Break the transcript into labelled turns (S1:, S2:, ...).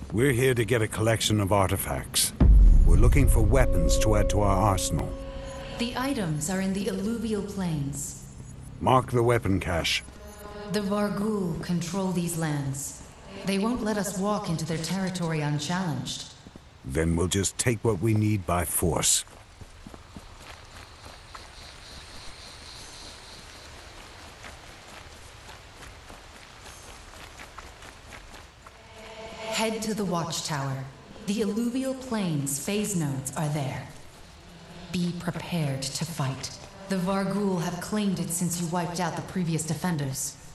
S1: We're here to get a collection of artifacts. We're looking for weapons to add to our arsenal.
S2: The items are in the Alluvial Plains.
S1: Mark the weapon cache.
S2: The Varghul control these lands. They won't let us walk into their territory unchallenged.
S1: Then we'll just take what we need by force.
S2: Head to the watchtower. The Alluvial Plains phase nodes are there. Be prepared to fight. The Varghul have claimed it since you wiped out the previous defenders.